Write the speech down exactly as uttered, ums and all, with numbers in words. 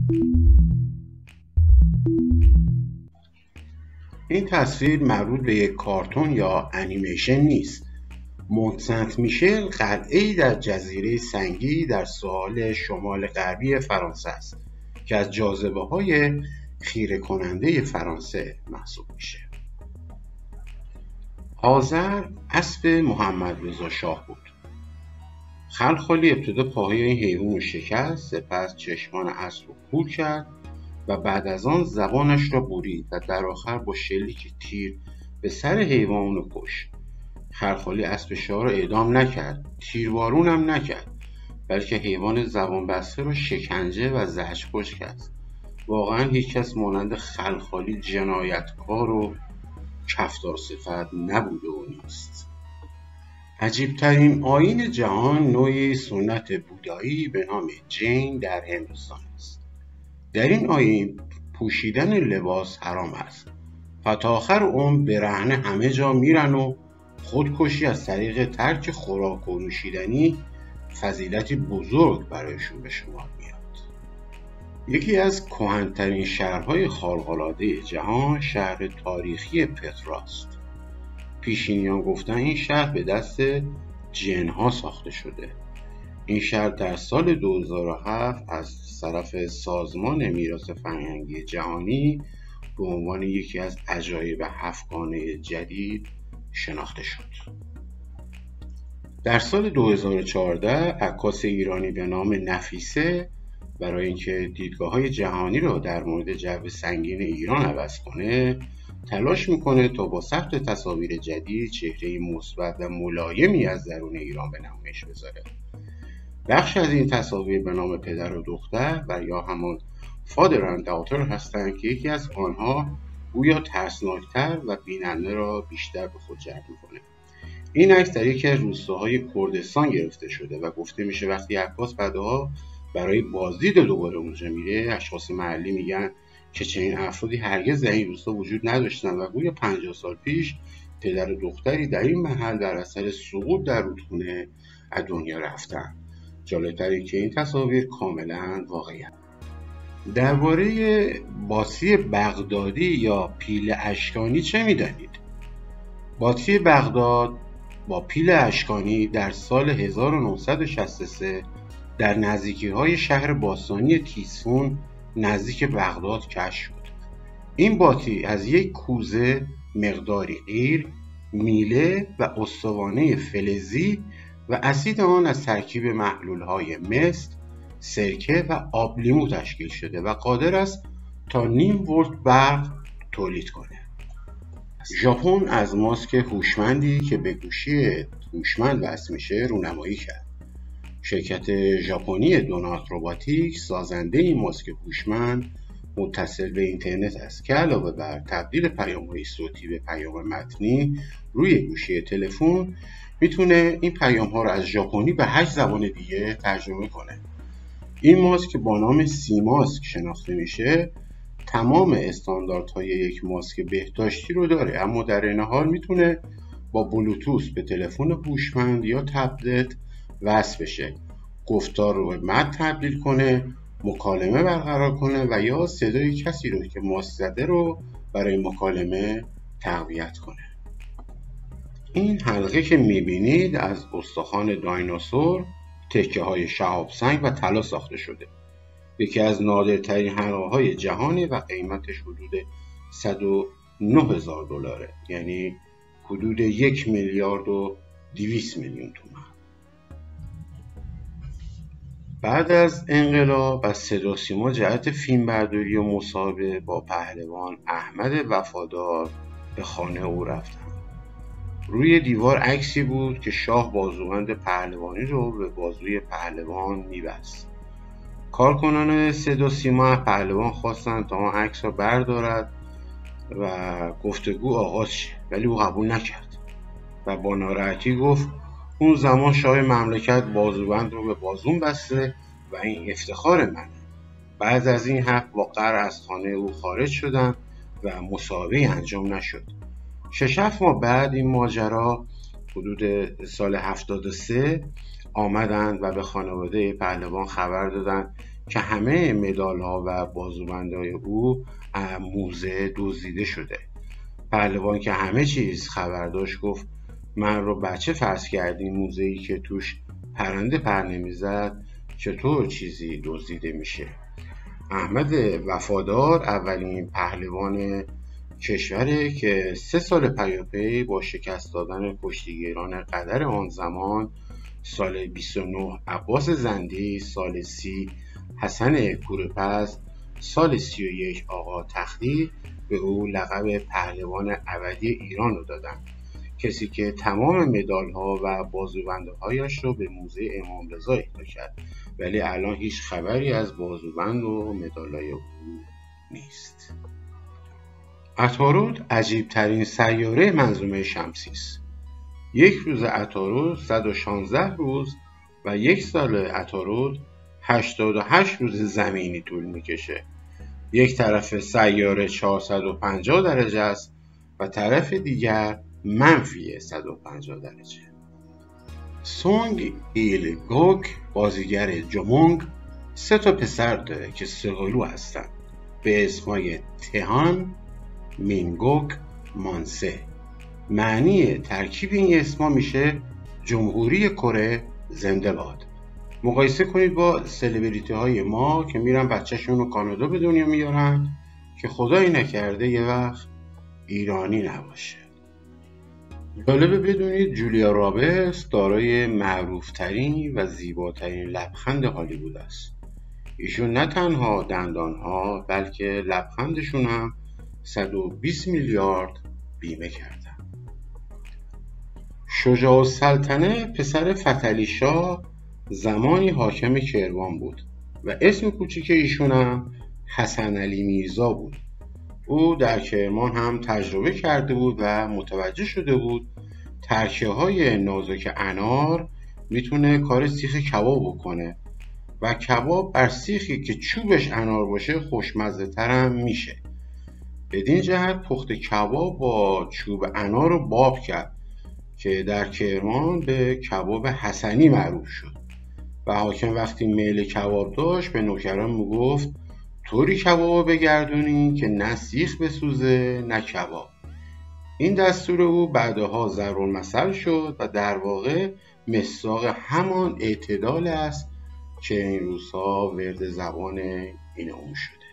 این تصویر مربوط به یک کارتون یا انیمیشن نیست. مونت سنت میشل قلعه‌ای در جزیره سنگی در ساحل شمال غربی فرانسه است که از جاذبه‌های خیره کننده فرانسه محسوب میشه. آذر اسب محمد رضا شاه بود. خلخالی ابتدا پاهای این حیوان رو شکست، سپس چشمان اسب رو کور کرد و بعد از آن زبانش را برید و در آخر با شلیک تیر به سر حیوان رو کشت. خلخالی اسب شاه را اعدام نکرد، تیربارون هم نکرد، بلکه حیوان زبان بسته را شکنجه و زجر کش کرد. واقعا هیچ کس مانند خلخالی جنایتکار و کفتار صفت نبوده و نیست. عجیبترین آیین جهان نوعی سنت بودایی به نام جین در هندوستان است. در این آیین پوشیدن لباس حرام است و تا آخر عمر برهنه همه جا میرن و خودکشی از طریق ترک خوراک و نوشیدنی فضیلتی بزرگ برایشون به شمار میاد. یکی از کهن‌ترین شهرهای خارق‌العاده جهان شهر تاریخی پتراست. پیشینیان گفتن این شهر به دست جن‌ها ساخته شده. این شهر در سال دو هزار و هفت از طرف سازمان میراث فرهنگی جهانی به عنوان یکی از عجایب هفتگانه جدید شناخته شد. در سال دو هزار و چهارده عکاس ایرانی به نام نفیسه برای اینکه دیدگاه‌های جهانی را در مورد جو سنگین ایران عوض کنه تلاش میکنه تا با ثبت تصاویر جدید چهره مثبت و ملایمی از درون ایران به نمایش بذاره. بخش از این تصاویر به نام پدر و دختر و یا همان فادر اند داتر هستند که یکی از آنها گویا ترسناکتر و بیننده را بیشتر به خود جلب میکنه. این عکس در یکی از روستاهای کردستان گرفته شده و گفته میشه وقتی عکاس بعدها برای بازدید دوباره اونجا میره، اشخاص محلی میگن که چنین افرادی هرگز در این روستا وجود نداشتن و گویا پنجاه سال پیش پدر و دختری در این محل در اثر سقوط در رودخونه از دنیا رفتن. جالب‌تر این که این تصاویر کاملا واقعی‌اند. درباره باطی بغدادی یا پیل اشکانی چه می‌دانید؟ باطی بغداد با پیل اشکانی در سال هزار و نهصد و شصت و سه در نزدیکی‌های شهر باستانی تیسفون نزدیک بغداد کشف شد. این باطی از یک کوزه مقداری قیر، میله و استوانه فلزی و اسید آن از ترکیب محلول‌های مست، سرکه و آب لیمو تشکیل شده و قادر است تا نیم ولت برق تولید کنه. ژاپن از ماسک هوشمندی که به گوشی هوشمند وصل میشه رونمایی کرد. شرکت ژاپنی دونات روباتیک سازنده این ماسک هوشمند متصل به اینترنت است که علاوه بر تبدیل پیام‌های صوتی به پیام متنی روی گوشی تلفن میتونه این پیام‌ها رو از ژاپنی به هشت زبان دیگه ترجمه کنه. این ماسک با نام سی ماسک شناخته میشه. تمام استانداردهای یک ماسک بهداشتی رو داره، اما در این حال میتونه با بلوتوث به تلفن هوشمند یا تبلت وصل بشه، گفتار رو به متن تبدیل کنه، مکالمه برقرار کنه و یا صدای کسی رو که ماسک زده رو برای مکالمه تقویت کنه. این حلقه که میبینید از استخوان دایناسور، تکه های شهاب سنگ و طلا ساخته شده. یکی از نادرترین حلقه های جهانه و قیمتش حدود صد و نه هزار دلاره، یعنی حدود یک میلیارد و دویست میلیون تومان. بعد از انقلاب از صدا و سیما جهت فیلمبرداری و مصاحبه با پهلوان احمد وفادار به خانه او رفتم. روی دیوار عکسی بود که شاه بازوبند پهلوانی رو به بازوی پهلوان می‌بست. کارکنان صدا و سیما پهلوان خواستند تا آن عکس را بردارد و گفتگو آغاز شه، ولی او قبول نکرد و با ناراحتی گفت اون زمان شاه مملکت بازوبند رو به بازوم بسته و این افتخار منه. بعد از این حرف با قهر از خانه او خارج شدم و مصاحبه انجام نشد. شش هفت ماه بعد این ماجرا حدود سال هفتاد و سه آمدند و به خانواده پهلوان خبر دادند که همه مدال ها و بازوبندهای او موزه دزدیده شده. پهلوان که همه چیز خبر داشت گفت من رو بچه فرض کردی، موزه‌ای که توش پرنده پر نمیزد چطور چیزی دزدیده میشه؟ احمد وفادار اولین پهلوان کشوره که سه سال پیاپی با شکست دادن کشتیگیران قدر آن زمان، سال بیست و نه عباس زندی، سال سی حسن کوهپز، سال سی و یک آقا تختی، به او لقب پهلوان ابدی ایران رو دادن. کسی که تمام مدال ها و بازوبنده هایش رو به موزه امام رضا اهدا کرد، ولی الان هیچ خبری از بازوبند و مدال های او نیست. عطارد عجیب ترین سیاره منظومه شمسی است. یک روز عطارد صد و شانزده روز و یک سال عطارد هشتاد و هشت روز زمینی طول میکشه. یک طرف سیاره چهارصد و پنجاه درجه است و طرف دیگر منفی صد و پنجاه درجه. سونگ ایل گوک بازیگر جمونگ سه تا پسر داره که سه‌قلو هستن به اسمای تهان، مینگوک، مانسه. معنی ترکیب این اسما میشه جمهوری کره زنده باد. مقایسه کنید با سلبریتی های ما که میرن بچه‌شون رو کانادا به دنیا میارن که خدایی نکرده یه وقت ایرانی نباشه. جالبه بدونید جولیا رابرتس دارای معروفترین و زیباترین لبخند هالیوود است. ایشون نه تنها دندانها بلکه لبخندشون هم صد و بیست میلیارد بیمه کردن. شجاع السلطنه پسر فتحعلی شاه زمانی حاکم کرمان بود و اسم کوچیک ایشون هم حسن علی میرزا بود. او در کرمان هم تجربه کرده بود و متوجه شده بود ترکه های نازک انار میتونه کار سیخ کباب بکنه و کباب بر سیخی که چوبش انار باشه خوشمزه تر هم میشه. بدین جهت پخت کباب با چوب انار رو باب کرد که در کرمان به کباب حسنی معروف شد و حاکم وقتی میل کباب داشت به نوکران میگفت طوری کباب بگردونین که نه سیخ بسوزه نه کباب. این دستور او بعدها ضرب‌المثل شد و در واقع مصداق همان اعتدال است که این روزها ورد زبان این اون شده.